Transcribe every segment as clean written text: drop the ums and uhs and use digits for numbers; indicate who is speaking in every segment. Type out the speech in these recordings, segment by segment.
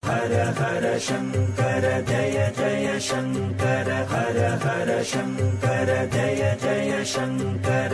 Speaker 1: ஹர ஹர சங்கர ஜய ஜய சங்கர ஹர ஹர சங்கர ஜய ஜய சங்கர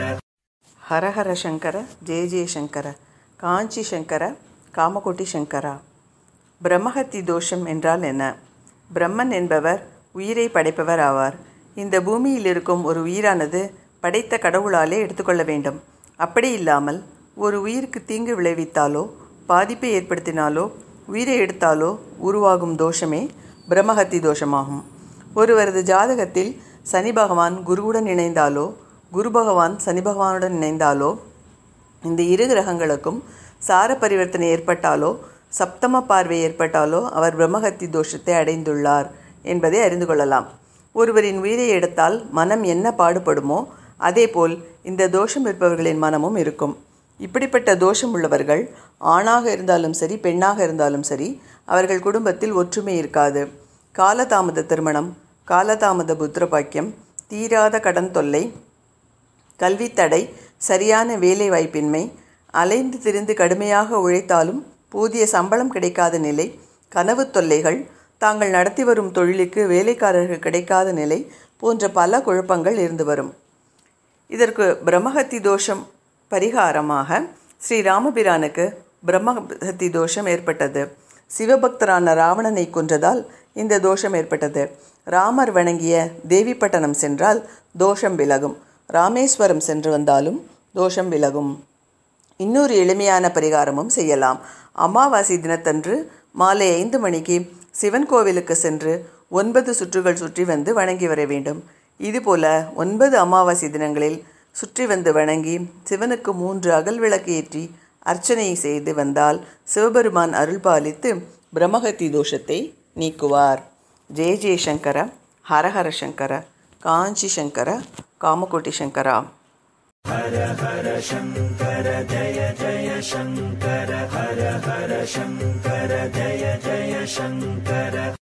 Speaker 2: ஹர ஹர சங்கர ஜெய ஜெய சங்கர காஞ்சி சங்கர காமகோட்டி சங்கரா. பிரம்மஹத்தி தோஷம் என்றால் என்ன? பிரம்மன் என்பவர் உயிரை படைப்பவர் ஆவார். இந்த பூமியில் இருக்கும் ஒரு உயிரானது படைத்த கடவுளாலே எடுத்துக்கொள்ள வேண்டும். அப்படி இல்லாமல் ஒரு உயிருக்கு தீங்கு விளைவித்தாலோ பாதிப்பை ஏற்படுத்தினாலோ உயிரை எடுத்தாலோ உருவாகும் தோஷமே பிரம்மஹத்தி தோஷமாகும். ஒருவரது ஜாதகத்தில் சனி பகவான் குருவுடன் இணைந்தாலோ குரு பகவான் சனி பகவானுடன் இணைந்தாலோ இந்த இரு கிரகங்களுக்கும் சார பரிவர்த்தனை ஏற்பட்டாலோ சப்தம பார்வை ஏற்பட்டாலோ அவர் பிரம்மஹத்தி தோஷத்தை அடைந்துள்ளார் என்பதை அறிந்து கொள்ளலாம். ஒருவரின் உயிரை எடுத்தால் மனம் என்ன பாடுபடுமோ அதேபோல் இந்த தோஷம் இருப்பவர்களின் மனமும் இருக்கும். இப்படிப்பட்ட தோஷம் உள்ளவர்கள் ஆணாக இருந்தாலும் சரி பெண்ணாக இருந்தாலும் சரி அவர்கள் குடும்பத்தில் ஒற்றுமை இருக்காது. காலதாமத திருமணம், காலதாமத புத்திர பாக்கியம், தீராத கடன் தொல்லை, கல்வித்தடை, சரியான வேலை வாய்ப்பின்மை, அலைந்து திரிந்து கடுமையாக உழைத்தாலும் போதிய சம்பளம் கிடைக்காத நிலை, கனவு தொல்லைகள், தாங்கள் நடத்தி வரும் தொழிலுக்கு வேலைக்காரர்கள் கிடைக்காத நிலை போன்ற பல குழப்பங்கள் இருந்து வரும். இதற்கு பிரம்மஹத்தி தோஷம் பரிகாரமாக ஸ்ரீராமபிரானுக்கு பிரம்மஹத்தி தோஷம் ஏற்பட்டது. சிவபக்தரான ராவணனை கொன்றதால் இந்த தோஷம் ஏற்பட்டது. ராமர் வணங்கிய தேவிப்பட்டணம் சென்றால் தோஷம் விலகும். ராமேஸ்வரம் சென்று வந்தாலும் தோஷம் விலகும். இன்னொரு எளிமையான பரிகாரமும் செய்யலாம். அமாவாசை தினத்தன்று மாலை 5 மணிக்கு சிவன் கோவிலுக்கு சென்று 9 சுற்றுகள் சுற்றி வந்து வணங்கி வர வேண்டும். இதுபோல 9 அமாவாசை தினங்களில் சுற்றி வந்து வணங்கி சிவனுக்கு 3 அகல் விளக்கு ஏற்றி அர்ச்சனை செய்து வந்தால் சிவபெருமான் அருள் பாலித்து பிரம்மஹத்தி தோஷத்தை நீக்குவார். ஜெய ஜெய சங்கர ஹரஹர சங்கர காஞ்சி சங்கர காமகோட்டி சங்கரா.
Speaker 1: ஹர ஹர சங்கர ஜய ஜய சங்கர ஹர ஹர சங்கர ஜய ஜய சங்கர.